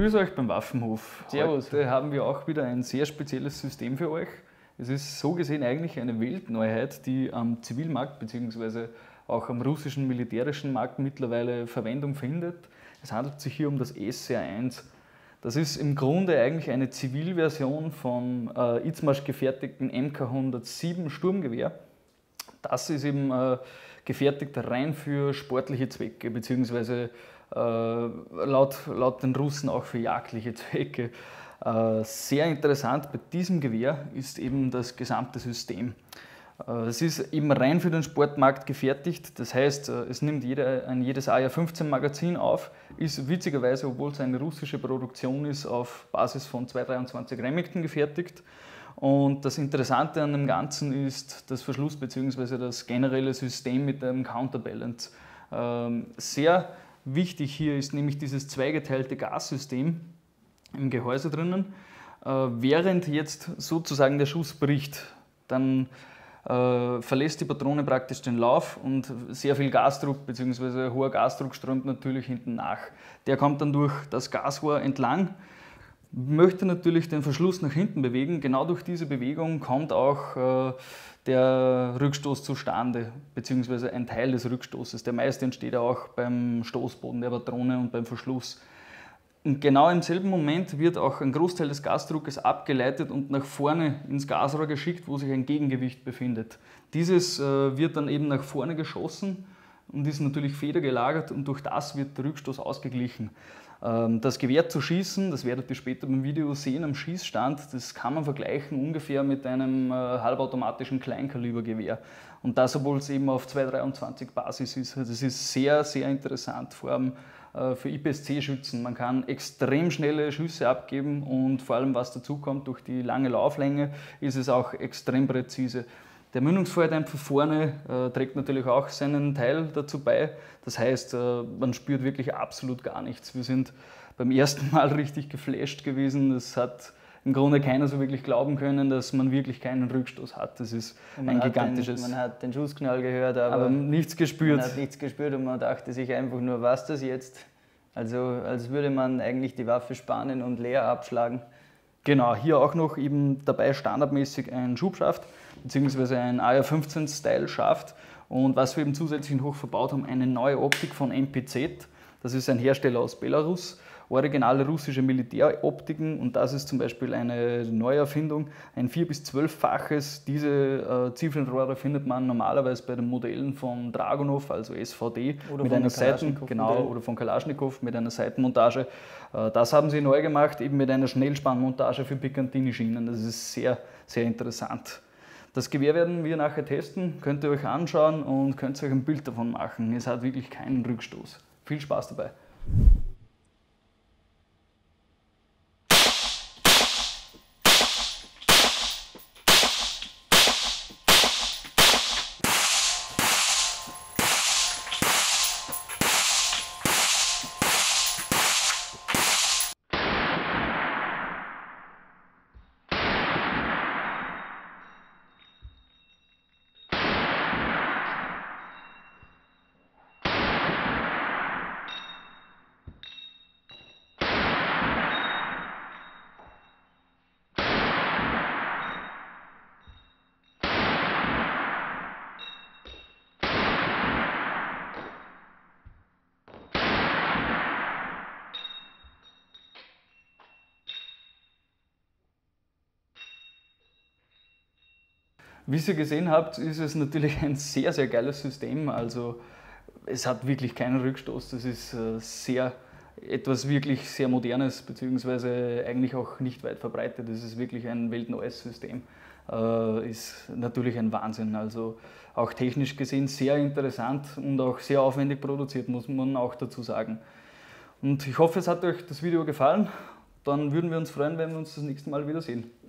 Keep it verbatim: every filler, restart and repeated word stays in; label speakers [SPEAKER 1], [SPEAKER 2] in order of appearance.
[SPEAKER 1] Grüß euch beim Waffenhof.
[SPEAKER 2] Servus.
[SPEAKER 1] Heute haben wir auch wieder ein sehr spezielles System für euch. Es ist so gesehen eigentlich eine Weltneuheit, die am Zivilmarkt bzw. auch am russischen militärischen Markt mittlerweile Verwendung findet. Es handelt sich hier um das S R eins. Das ist im Grunde eigentlich eine Zivilversion vom äh, Izmasch gefertigten M K hundertsieben Sturmgewehr. Das ist eben äh, gefertigt rein für sportliche Zwecke, beziehungsweise äh, laut, laut den Russen auch für jagdliche Zwecke. Äh, sehr interessant bei diesem Gewehr ist eben das gesamte System. Äh, es ist eben rein für den Sportmarkt gefertigt, das heißt, äh, es nimmt jeder, ein jedes A R fünfzehn Magazin auf, ist witzigerweise, obwohl es eine russische Produktion ist, auf Basis von zweihundertdreiundzwanzig Remington gefertigt. Und das Interessante an dem Ganzen ist das Verschluss bzw. das generelle System mit dem Counterbalance. Ähm, sehr wichtig hier ist nämlich dieses zweigeteilte Gassystem im Gehäuse drinnen. Äh, während jetzt sozusagen der Schuss bricht, dann äh, verlässt die Patrone praktisch den Lauf und sehr viel Gasdruck bzw. hoher Gasdruck strömt natürlich hinten nach. Der kommt dann durch das Gasrohr entlang, möchte natürlich den Verschluss nach hinten bewegen. Genau durch diese Bewegung kommt auch äh, der Rückstoß zustande, beziehungsweise ein Teil des Rückstoßes. Der meiste entsteht auch beim Stoßboden der Patrone und beim Verschluss. Und genau im selben Moment wird auch ein Großteil des Gasdruckes abgeleitet und nach vorne ins Gasrohr geschickt, wo sich ein Gegengewicht befindet. Dieses äh, wird dann eben nach vorne geschossen und ist natürlich federgelagert und durch das wird der Rückstoß ausgeglichen. Das Gewehr zu schießen, das werdet ihr später beim Video sehen am Schießstand, das kann man vergleichen ungefähr mit einem halbautomatischen Kleinkalibergewehr. Und das, obwohl es eben auf zweihundertdreiundzwanzig Basis ist. Das ist sehr, sehr interessant, vor allem für I P S C-Schützen. Man kann extrem schnelle Schüsse abgeben und vor allem, was dazu kommt, durch die lange Lauflänge, ist es auch extrem präzise. Der Mündungsfeuerdämpfer vorne äh, trägt natürlich auch seinen Teil dazu bei. Das heißt, äh, man spürt wirklich absolut gar nichts. Wir sind beim ersten Mal richtig geflasht gewesen. Das hat im Grunde keiner so wirklich glauben können, dass man wirklich keinen Rückstoß hat. Das ist ein gigantisches...
[SPEAKER 2] Den, man hat den Schussknall gehört, aber,
[SPEAKER 1] aber nichts gespürt.
[SPEAKER 2] Man hat nichts gespürt und man dachte sich einfach nur, was das jetzt? Also als würde man eigentlich die Waffe spannen und leer abschlagen.
[SPEAKER 1] Genau, hier auch noch eben dabei standardmäßig ein Schubschaft bzw. ein A R fünfzehn Style Schaft und was wir eben zusätzlich noch verbaut haben, eine neue Optik von M P Z. Das ist ein Hersteller aus Belarus, originale russische Militäroptiken und das ist zum Beispiel eine Neuerfindung, ein vier- bis zwölffaches. Diese äh, Zielfernrohre findet man normalerweise bei den Modellen von Dragunov, also S V D,
[SPEAKER 2] oder
[SPEAKER 1] mit
[SPEAKER 2] von
[SPEAKER 1] einer Seiten, genau, oder von Kalaschnikow mit einer Seitenmontage. Äh, das haben sie neu gemacht, eben mit einer Schnellspannmontage für Picatinny-Schienen. Das ist sehr, sehr interessant. Das Gewehr werden wir nachher testen, könnt ihr euch anschauen und könnt euch ein Bild davon machen. Es hat wirklich keinen Rückstoß. Viel Spaß dabei! Wie ihr gesehen habt, ist es natürlich ein sehr, sehr geiles System. Also es hat wirklich keinen Rückstoß. Das ist sehr, etwas wirklich sehr Modernes, beziehungsweise eigentlich auch nicht weit verbreitet. Das ist wirklich ein weltneues System. Äh, ist natürlich ein Wahnsinn. Also auch technisch gesehen sehr interessant und auch sehr aufwendig produziert, muss man auch dazu sagen. Und ich hoffe, es hat euch das Video gefallen. Dann würden wir uns freuen, wenn wir uns das nächste Mal wiedersehen.